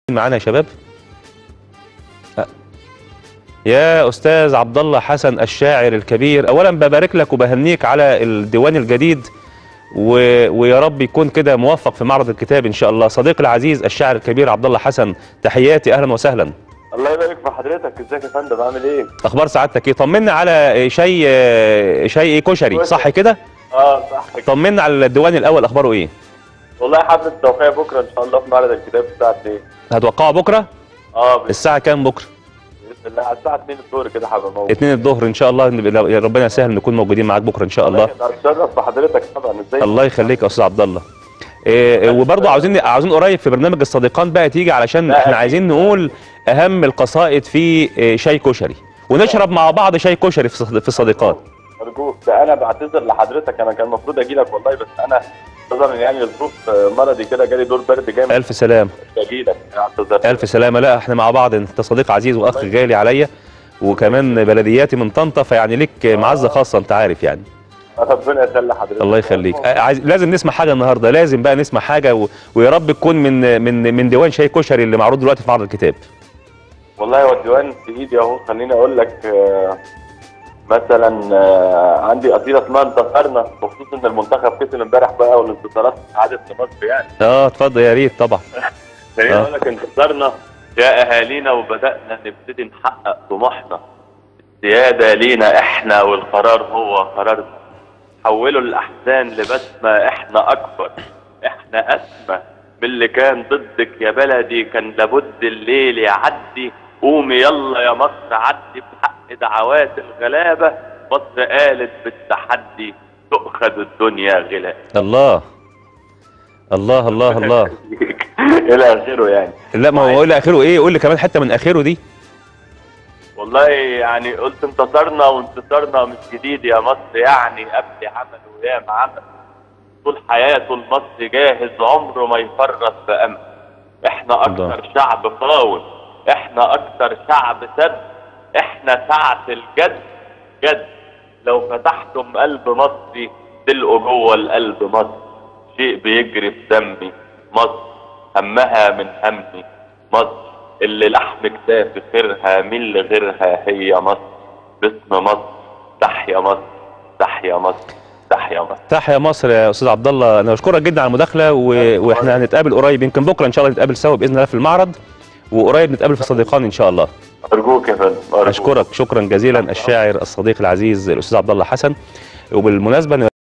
معانا يا شباب. يا استاذ عبد الله حسن الشاعر الكبير، اولا ببارك لك وبهنيك على الديوان الجديد ويا رب يكون كده موفق في معرض الكتاب ان شاء الله. صديقي العزيز الشاعر الكبير عبد الله حسن، تحياتي، اهلا وسهلا. الله يبارك في حضرتك. ازيك يا فندم، عامل ايه؟ اخبار سعادتك ايه؟ طمنا على شيء كشري، صح كده؟ صح كده. طمنا على الديوان الاول، اخباره ايه؟ والله حفله التوقيع بكره ان شاء الله في معرض الكتاب الساعه 2. هتوقعوا بكره؟ الساعه كام بكره؟ باذن الله على الساعه 2 الظهر كده هبقى موجود. 2 الظهر ان شاء الله، ربنا يسهل نكون موجودين معاك بكره ان شاء الله. اتشرف بحضرتك طبعا. ازاي؟ الله يخليك يا استاذ عبد الله. وبرضه عاوزين قريب في برنامج الصديقان بقى تيجي، علشان احنا عايزين نقول اهم القصائد في شاي كشري، ونشرب مع بعض شاي كشري في الصديقان. ارجوك، ده انا بعتذر لحضرتك، انا كان المفروض اجي لك والله، بس انا نظرا يعني لظروف مرضي كده جالي دور برد جامد. الف سلامه. اجي لك، اعتذر. الف سلامه. لا احنا مع بعض، انت صديق عزيز واخ غالي عليا، وكمان بلدياتي من طنطا، فيعني ليك معزه خاصه انت عارف يعني. ربنا يسلم حضرتك. الله يخليك. لازم نسمع حاجه النهارده، لازم بقى نسمع حاجه ويا رب تكون من ديوان شاي كشري اللي معروض دلوقتي في معرض الكتاب. والله هو الديوان في ايدي اهو. خليني اقول لك مثلا عندي قصيده اسمها انتصرنا، بخصوص ان المنتخب كسب امبارح بقى والانتصارات عادت لمصر يعني. اتفضل يا ريت طبعا. خليني اقول لك انتصرنا يا اهالينا، وبدانا نبتدي نحقق طموحنا. السياده لينا احنا والقرار هو قرارنا. حولوا الاحزان لبسمه، احنا اكبر، احنا اسمى من اللي كان ضدك يا بلدي. كان لابد الليل يعدي، قومي يلا يا مصر عدي بحق دعوات الغلابه. مصر قالت بالتحدي تؤخذ الدنيا غلا. الله الله الله الله. الى اخره يعني. لا ما هو الى اخره ايه؟ قول لي كمان حته من اخره دي. والله يعني قلت انتصرنا، وانتصارنا مش جديد يا مصر، يعني قبل عمل وياما عمل. طول حياته المصري جاهز، عمره ما يفرط بأمل. احنا اكتر شعب قاوم، احنا اكتر شعب سد، احنا ساعة الجد جد. لو فتحتم قلب مصري تلقوا جوه القلب مصر. شيء بيجري في دمي مصر، همها من همي مصر. اللي لحم كتافي خيرها، مين اللي غيرها هي مصر. باسم مصر تحيا مصر، تحيا مصر، تحيا مصر. تحيا مصر يا استاذ عبد الله. انا بشكرك جدا على المداخله، واحنا هنتقابل قريب، يمكن بكره ان شاء الله نتقابل سوا باذن الله في المعرض، وقريب نتقابل في الصديقان ان شاء الله. ارجوك يا فندم. اشكرك شكرا جزيلا الشاعر الصديق العزيز الاستاذ عبد الله حسن. وبالمناسبه